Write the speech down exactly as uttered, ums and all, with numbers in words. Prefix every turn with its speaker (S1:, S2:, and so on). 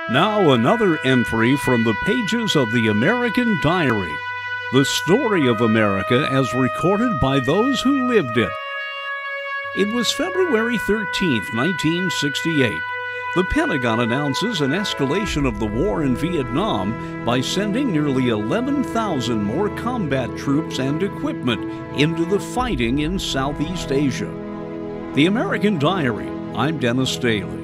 S1: Now, another entry from the pages of the American Diary, the story of America as recorded by those who lived it. It was February thirteenth, nineteen sixty-eight. The Pentagon announces an escalation of the war in Vietnam by sending nearly eleven thousand more combat troops and equipment into the fighting in Southeast Asia. The American Diary. I'm Dennis Daly.